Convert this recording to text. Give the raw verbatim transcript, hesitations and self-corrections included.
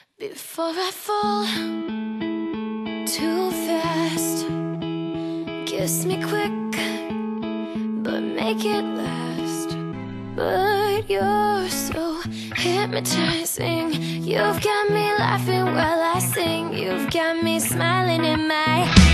Before I fall too fast, kiss me quick, but make it last. But you're so hypnotizing. You've got me laughing while I sing. You've got me smiling in my